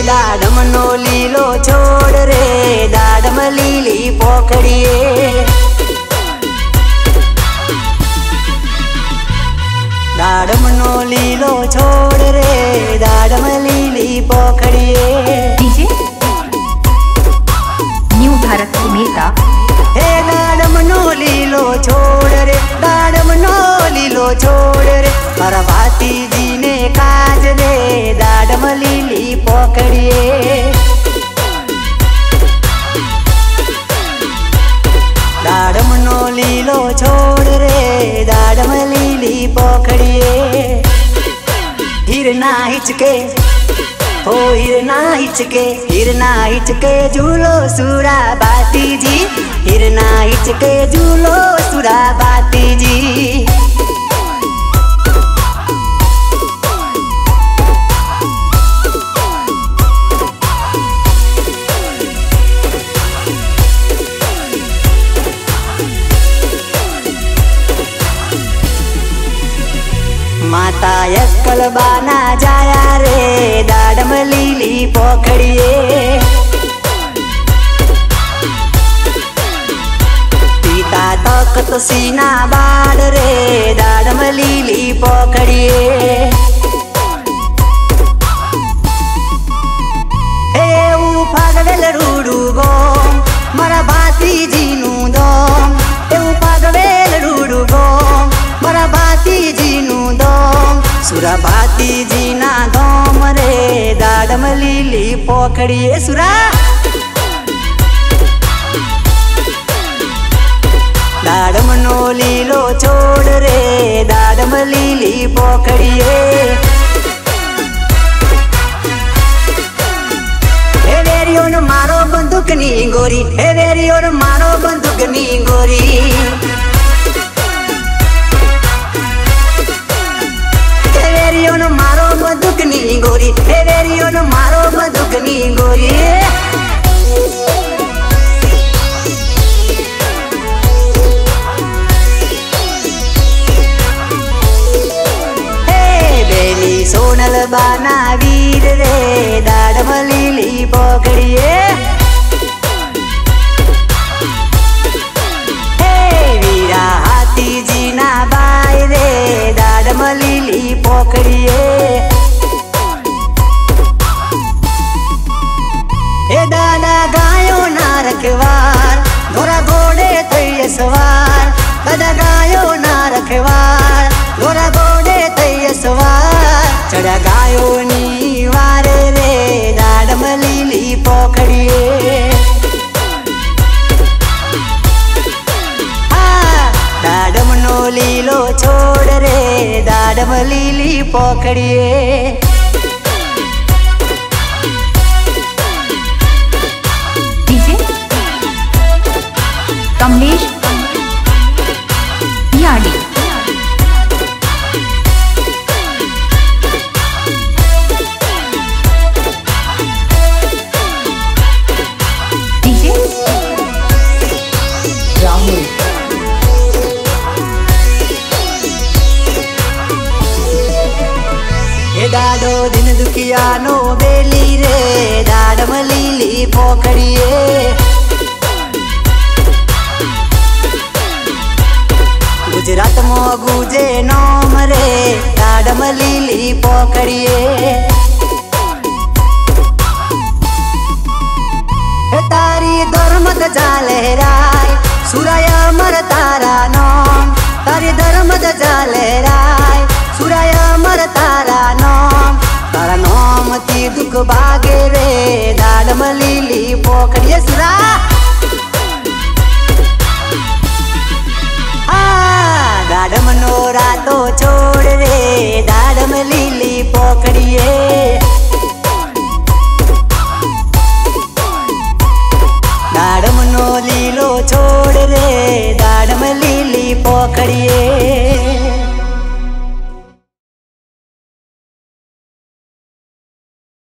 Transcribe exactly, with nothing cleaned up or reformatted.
दाडम नो लीलो छोड़ रे दाडम लीली पोखड़िए। दाडम नो लीलो छोड़ रे दाडम लीली पोखड़िए। DJ new Bharat Mehta. हे दाडम नो लीलो छोड़ रे दाडम नो लीलो छोड़ रे पार्वती जी ने काज रे दाडम लीली पोखड़िए। दाडम नो लीलो छोड़ रे दाडम लीली पोखड़िए। हिरना हिचके हो हिरना हिचके हिरना हिचके झूलो सुरा बाती जी। हिरना हिचके झूलो सुरा बाती जी। माता यक्कल बाना जाया रे दाडम लीली पोखड़िए। पिता तक तो सीना बाड़ रे दाडम लीली पोखड़िए। हे ऊ फागवेल रूडू गो मरा बाती जीनू दो। हे ऊ फागवेल रूडू गो मरा बाती जीनू दो। सुरा बाती जीना दोम रे दाडम लीली पोखड़िए। सुरा दाडम नो लीलो छोड़ रे दाडम लीली पोखड़िए। हे वेरियो न मारो बंदूक नी गोरी हे वेरियो न मारो बंदूक नी गोरी। वेरियो न मारो बंदूक नी गोरी हे वेरियो न मारो बंदूक नी गोरी। हे बेली सोनल बाना वीर रे दाडम लीली पोखड़िए। हे वीरा हाथी जीना बाई रे दाडम लीली पोखड़िए। हे दादा गायो ना रखवार घोड़ा घोड़े तैय सवार। दादा गायो ना रखवार घोड़ा घोड़े तैय सवार। चढ़ा गायो नी वारे रे दाडम लीली पोखड़िए। दाडम नो लीलो छोड़ रे दाडम लीली पोखड़िए। डीजे कमलेश याडी। डीजे राहुल। हे दाडो दिन दुखिया नो बेली रे दाडम लीली पोखड़िए। गुजरात मो गुजे नोम रे दाडम लीली पोखड़िए। हे तारी धर्मद जालहराय सुराय मर तारा नोम। तारी धर्मद जालहराय सुराय मर तारा नोम। तारा नोम ती दुख भागे रे दाडम लीली पोखड़िए। सुरा दाडम नो रातो छोड़ रे दाडम लीली पोखड़िए। दाडम नो लीलो छोड़ रे दाडम लीली पोखड़िए।